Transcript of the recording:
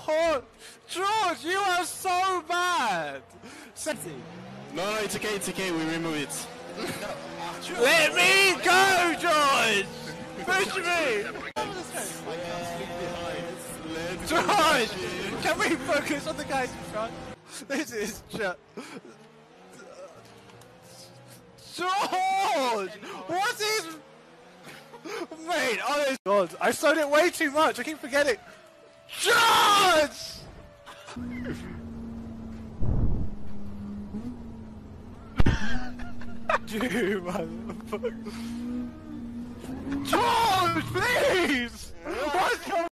George, you are so bad! No, it's okay, we remove it. Let me go, George! Push me! George! Can we focus on the guys in front? This is just... George! What is... Mate, honest... God, I slowed it way too much, I keep forgetting. George! You motherfucker. George, please!